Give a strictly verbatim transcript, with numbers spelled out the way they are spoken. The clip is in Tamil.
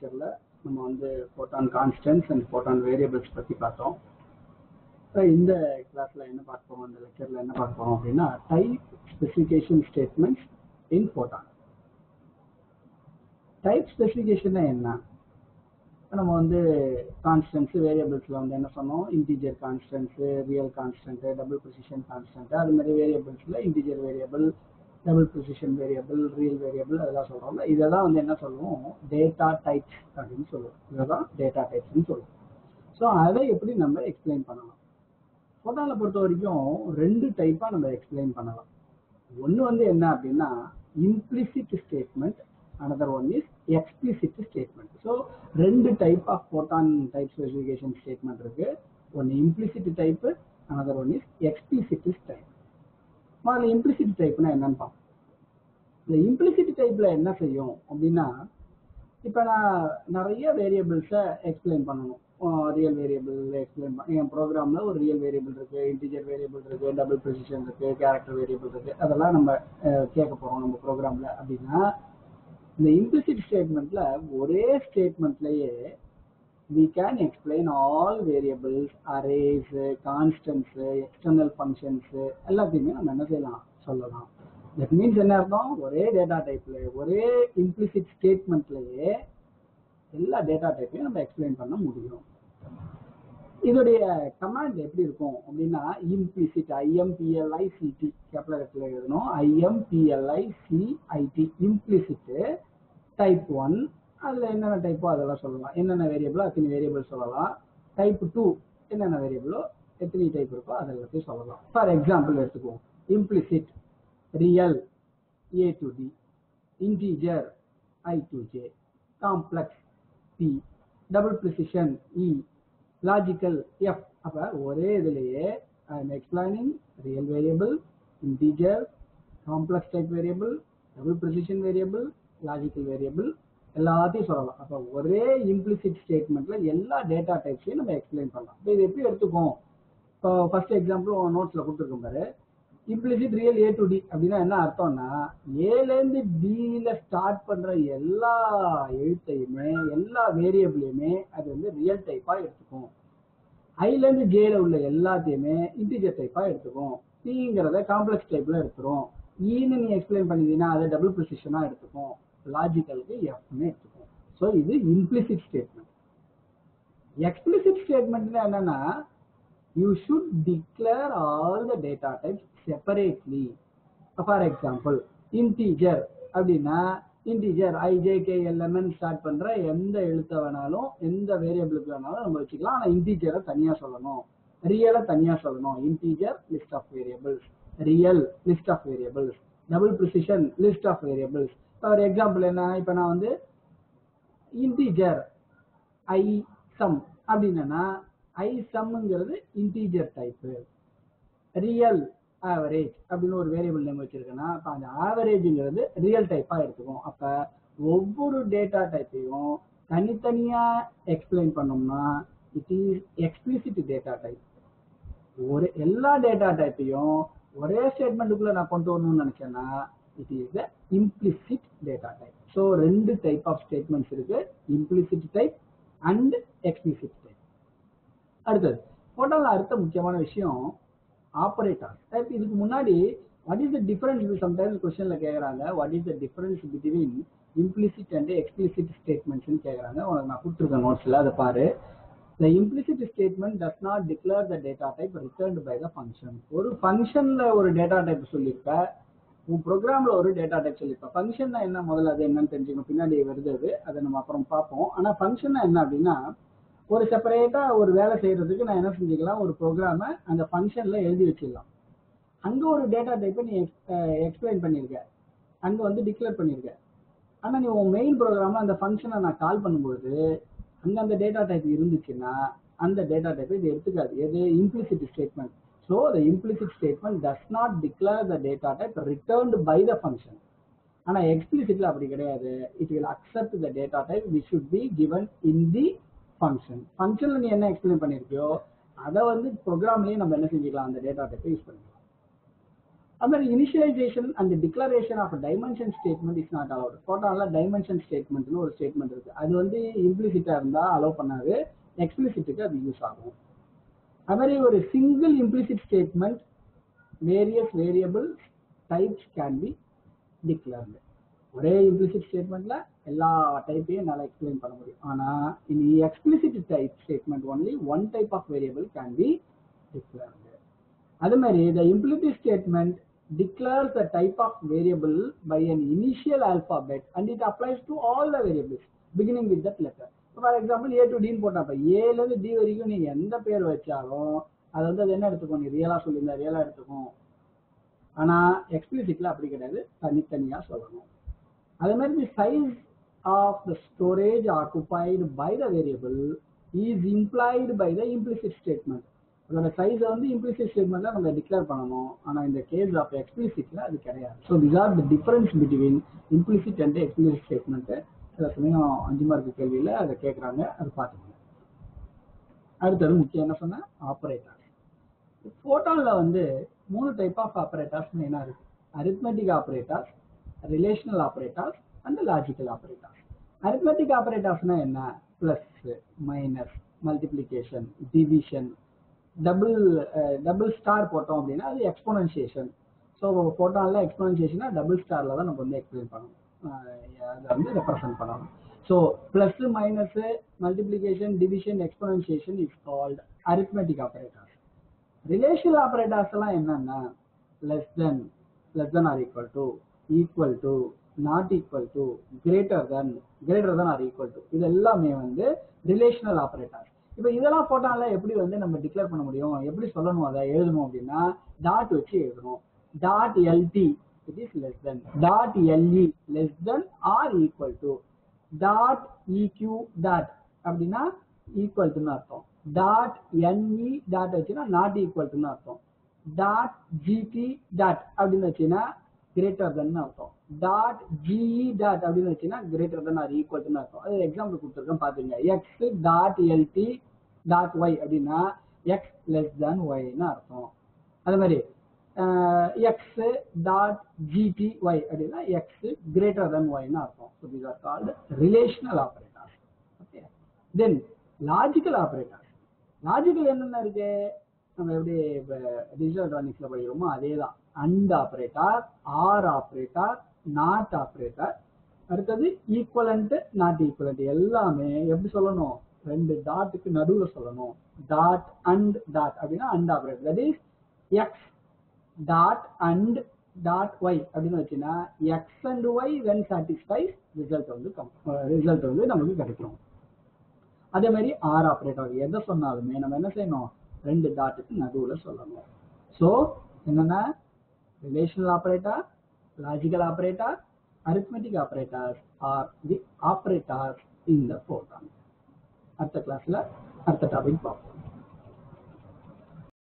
லெக்சர்ல நம்ம வந்து photon constants and photon variables பத்தி பார்த்தோம். இந்த கிளாஸ்ல என்ன பார்க்க போறோம், இந்த லெக்சர்ல என்ன பார்க்க போறோம் அப்படின்னா type specification statements in photon. Type specification என்ன? நம்ம வந்து கான்ஸ்டன்ஸ் வேரியபிள்ஸ்ல வந்து என்ன சொன்னோம், integer constants, real constant, double precision constant, அது மாதிரி வேரியபிள்ஸ்ல integer variable, double precision variable, real variable அதெல்லாம் சொல்றோம்ல. இதெல்லாம் வந்து என்ன சொல்லுவோம், டேட்டா டைப்ஸ் அப்படின்னு சொல்லுவோம். இதெல்லாம் டேட்டா டைப்ஸ்ன்னு சொல்லுவோம். ஸோ அதை எப்படி நம்ம எக்ஸ்பிளைன் பண்ணலாம்? ஃபோட்டானை பொறுத்த வரைக்கும் ரெண்டு டைப்பா நம்ம எக்ஸ்பிளைன் பண்ணலாம். ஒன்று வந்து என்ன அப்படின்னா implicit statement, another one is explicit statement. So ரெண்டு type of photon type specification statement இருக்கு. ஒன்னு implicit type, another one is explicit type. முதல்ல implicit typeனா என்னன்னு பார்ப்போம். இந்த implicit typeல என்ன செய்யும் அப்படின்னா, இப்போ நான் நிறைய வேரியபிள்ஸை எக்ஸ்பிளைன் பண்ணணும். ரியல் வேரியபிள் எக்ஸ்பிளைன் பண்ண என் ப்ரோக்ராம்ல ஒரு ரியல் வேரியபிள் இருக்கு, இன்டிஜர் வேரியபிள் இருக்கு, டபுள் ப்ரிசிஷன் இருக்கு, கேரக்டர் வேரியபிள் இருக்கு, அதெல்லாம் நம்ம கேட்க போறோம் நம்ம ப்ரோக்ராம்ல. அப்படின்னா இந்த implicit statementல ஒரே ஸ்டேட்மெண்ட்லயே we can explain all variables, arrays, constants, external functions எல்லாத்தையுமே நம்ம என்ன செய்யலாம், சொல்லலாம். தட் மீன்ஸ் என்ன அர்த்தம், ஒரே டேட்டா டைப்ல ஒரே implicit ஸ்டேட்மெண்ட்லயே எல்லா டேட்டா டைப்பையும் நம்ம எக்ஸ்பிளைன் பண்ண முடியும். இதோடைய கமாண்ட் எப்படி இருக்கும் அப்படின்னா implicit, ஐஎம்பிஎல்ஐசிடி கேபிட்டல் லெட்டர்ல எழுதணும், ஐஎம்பிஎல்ஐசிஐடி implicit டைப் ஒன், அதுல என்னென்ன டைப்போ அதெல்லாம் சொல்லலாம், என்னென்ன வேரியபிளோ அத்தனை வேரியபிள் சொல்லலாம். டைப் டூ என்னென்ன வேரியபிளோ எத்தனை டைப் இருக்கோ அதெல்லாத்தையும் சொல்லலாம். ஃபார் எக்ஸாம்பிள் எடுத்துக்குவோம், implicit real A to D, integer I to J, complex B, double precision E, logical F. அப்ப ஒரே இதுலயே I am explaining real variable, integer, complex type variable, double precision variable, logical variable எல்லாத்தையும் சொல்லலாம். அப்ப ஒரே இம்ப்ளிசிட் ஸ்டேட்மெண்ட்ல எல்லா டேட்டா டைப்ஸையும் நம்ம எக்ஸ்பிளைன் பண்ணலாம். இப்போ இது எப்படி எடுத்துக்கோம், இப்போ ஃபர்ஸ்ட் எக்ஸாம்பிள் நோட்ஸ்ல கொடுத்துருக்கோம் பாரு. Implicit real A to D அப்படின்னா என்ன அர்த்தம்னா, ஏல இருந்து டில ஸ்டார்ட் பண்ற எல்லா எழுத்தையுமே எல்லா வேரியபிளையுமே அது வந்து ரியல் டைப்பா எடுத்துக்கும். ஐல இருந்து ஜேல உள்ள எல்லாத்தையுமே இன்டிஜர் டைப்பா எடுத்துக்கும். சிங்கிறத காம்ப்ளெக்ஸ் டைப்ல எடுத்துரும். ஈன்னு நீ எக்ஸ்பிளைன் பண்ணிட்டீங்கன்னா அதை டபுள் ப்ரிசிஷனா எடுத்துக்கும். லாஜிக்கலுக்கு எஃப்னு எடுத்துக்கும். ஸோ இது இம்ப்ளிசிட் ஸ்டேட்மெண்ட். எக்ஸ்பிளிசிட் ஸ்டேட்மெண்ட்னா என்னன்னா, you should declare all the data types separately. For example, integer அப்படின்னா integer I J K L M N start பண்ற எந்த எழுத்தை வேணாலும் எந்த வேரியபிளுக்கு வேணாலும் நம்ம வச்சுக்கலாம். ஆனால் இன்டிஜரை தனியா சொல்லணும், ரியலை தனியா சொல்லணும். Integer list of variables, real list of variables, double precision list of variables. ஒரு எக்ஸாம்பிள் என்ன, இப்போ நான் வந்து இன்டிஜர் ஐ சம் அப்படின்னா ஐ சம்ங்கிறது இன்டிஜர் டைப்பு, ரியல் ஆவரேஜ் அப்படின்னு ஒரு வேரியபிள் நேம் வச்சிருக்கேன்னா அப்போ அந்த ஆவரேஜுங்கிறது ரியல் டைப்பா எடுத்துக்கும். அப்ப ஒவ்வொரு டேட்டா டைப்பையும் தனித்தனியா எக்ஸ்பிளைன் பண்ணோம்னா it is explicit data type. ஒரு எல்லா டேட்டா டைப்பையும் ஒரே ஸ்டேட்மெண்ட்டுக்குள்ள நான் கொண்டு வரணும்னு நினைச்சேன்னா it is the implicit data type. So ரெண்டு டைப் ஆஃப் ஸ்டேட்மெண்ட்ஸ் இருக்கு, implicit type and explicit type. அடுத்தது போட்டால அடுத்த முக்கியமான விஷயம் ஆப்பரேட்டர். இதுக்கு முன்னாடி what is the difference, sometimes கொஸ்டின்ல கேட்கறாங்க, what is the difference between implicit and explicit ஸ்டேட்மெண்ட்ஸ்னு கேட்கறாங்க. உனக்கு நான் கொடுத்துருக்கேன் நோட்ஸ்ல, அதை பாரு. The implicit statement does not declare the data type returned by the function. ஒரு ஃபங்க்ஷன்ல ஒரு டேட்டா டைப் சொல்லியிருக்க, உன் ப்ரோக்ராம்ல ஒரு டேட்டா டைப் சொல்லியிருக்க. ஃபங்க்ஷன்னா என்ன, முதல்ல அது என்னன்னு தெரிஞ்சுக்கணும், பின்னாடி வருது அது, அதை நம்ம அப்புறம் பார்ப்போம். ஆனா ஃபங்க்ஷன்னா என்ன அப்படின்னா, ஒரு செப்பரேட்டா ஒரு வேலை செய்யறதுக்கு நான் என்ன செஞ்சுக்கலாம், ஒரு ப்ரோக்ராமை அந்த ஃபங்க்ஷன்ல எழுதி வச்சிடலாம். அங்க ஒரு டேட்டா டைப்பை நீ எக்ஸ்பிளைன் பண்ணிருக்க, அங்க வந்து டிக்ளேர் பண்ணிருக்க. ஆனா நீ உன் மெயின் ப்ரோக்ராம்ல அந்த ஃபங்க்ஷனை நான் கால் பண்ணும்போது அங்க அந்த டேட்டா டைப் இருந்துச்சுன்னா அந்த டேட்டா டைப்பை இது எடுத்துக்காது. எது, implicit statement. So the implicit statement does not declare the data type returned by the function. ஆனா எக்ஸ்பிளிசிட்ல அப்படி கிடையாது. It will accept the data type which should be given in the function. ஃபங்க்ஷன்ல நீ என்ன எக்ஸ்பிளைன் பண்ணிருக்கியோ அதை வந்து ப்ரோக்ராம்லயே நம்ம என்ன செஞ்சுக்கலாம், அந்த டேட்டா டைப்பை யூஸ் பண்ணிக்கலாம். அது மாதிரி initialisation and declaration of dimension statement is not allowed. போட்டால டைமென்ஷன் ஸ்டேட்மெண்ட்னு ஒரு ஸ்டேட்மெண்ட் இருக்கு. அது வந்து இம்ப்ளிசிட்டா இருந்தா அலோவ் பண்ணாது, எக்ஸ்பிளிசிட்டுக்கு அது யூஸ் ஆகும். அது மாதிரி ஒரு single implicit statement various variable types can be declared. ஒரே இம்ப்ளிசிட் ஸ்டேட்மெண்ட்ல எல்லா டைப்பையும் நல்லா எக்ஸ்பிளைன் பண்ண முடியும். ஆனா in explicit type statement only one type of variable can be declared. அதே மாதிரி the implicit statement declares the type of variable by an initial alphabet and it applies to all the variables beginning with that letter. For example, A to D போட்டப்ப A ல இருந்து D வரைக்கும் நீ எந்த பேர் வச்சாலும் அது வந்து அது என்ன எடுத்துக்கும், நீ ரியலா சொல்லியிருந்தா ரியலா எடுத்துக்கும். ஆனா எக்ஸ்பிளிசிட்ல அப்படி கிடையாது, தனித்தனியா சொல்லணும். அதே மாதிரி the size of the storage occupied by the variable is implied by the implicit statement. அதோட சைஸை வந்து இம்ப்ளிசிட் ஸ்டேட்மெண்ட்ல நம்ம டிக்ளேர் பண்ணணும். ஆனா இந்த கேஸ் ஆஃப் எக்ஸ்பிளிசிட்ல அது கிடையாது. So these are the difference between implicit and explicit statement. சில சமயம் அஞ்சு மார்க் கேள்வியில அதை கேட்கறாங்க, அது பார்த்துக்கணும். அடுத்தது முக்கியம் என்ன சொன்னா, ஆப்பரேட்டர்ஸ். போட்டான்ல வந்து மூணு டைப் ஆஃப் ஆப்பரேட்டர்ஸ் மெயினா இருக்கு. Arithmetic operators, relational operators and logical operators. Arithmetic ஆப்பரேட்டர்ஸ்னா என்ன? Plus, minus, multiplication, division, double double star போட்டோம் அப்படின்னா அது எக்ஸ்போனன்சியேஷன். ஸோ போட்டான்ல எக்ஸ்போனன்சியேஷனா டபுள் ஸ்டார்ல தான் நம்ம வந்து எக்ஸ்பிளைன் பண்ணணும், அதை வந்து ரெப்ரசென்ட் பண்ணணும். So plus, minus, multiplication, division, exponentiation is called arithmetic operators. Relational operators எல்லாம் என்னன்னா less than, less than R equal to, equal to, not equal to, greater than, greater then R equal to, இது எல்லாமே வந்து ரிலேஷனல் ஆப்பரேட்டர்ஸ். இப்போ இதெல்லாம் போட்டால எப்படி வந்து நம்ம டிக்ளேர் பண்ண முடியும், எப்படி சொல்லணும், அதை எழுதணும் அப்படின்னா டாட் வச்சு எழுதணும். Dot LT it is less than, dot LE less than R equal to, dot EQ dot அப்படின்னா ஈக்குவல் டுன்னு அர்த்தம், டாட் என்இ டாட் வச்சுன்னா நாட் ஈக்குவல் டுன்னு அர்த்தம், டாட் ஜிடி டாட் அப்படின்னு வச்சுன்னா கிரேட்டர் தென் அர்த்தம், டாட் ஜிஇ டாட் அப்படின்னு வச்சுன்னா கிரேட்டர் தென் ஆர் ஈக்குவல் டுன்னு அர்த்தம். அது எக்ஸாம்பிள் கொடுத்துருக்கேன் பாத்துங்க. X dot LT dot y அப்படின்னா எக்ஸ் லெஸ் தென் ஒய்ன்னு அர்த்தம். அது மாதிரி எக்ஸ் டாட் ஜிடி ஒய் அப்படின்னா எக்ஸ் கிரேட்டர் தென் ஒய்ன்னு அர்த்தம். So these are called relational operators. Okay, then logical operators. Logical என்னென்ன இருக்கு, நம்ம எப்படி இப்போ டிஜிட்டல் எலக்ட்ரானிக்ஸ்ல படிக்கிறோமோ அதே தான். And operator, or operator, not operator, அடுத்தது ஈக்குவலண்ட், நாட் ஈக்குவலண்ட், எல்லாமே எப்படி சொல்லணும், ரெண்டு டாட்டுக்கு நடுவில் சொல்லணும். டாட் அண்ட் டாட் அப்படின்னா and operator. That is x dot and dot y அப்படின்னு வச்சுன்னா x and y when satisfies result வந்து ரிசல்ட் வந்து நமக்கு கிடைக்கும். அதே மாதிரி ஆர் ஆப்பரேட்டர் எதை சொன்னாலுமே நம்ம என்ன செய்யணும், ரெண்டு டாட்டுக்கு நடுவில் சொல்லணும். ஸோ என்னன்னா relational operator, logical operator, arithmetic operators are the operators in the program. அடுத்த கிளாஸ்ல அடுத்த டாபிக் பார்ப்போம்.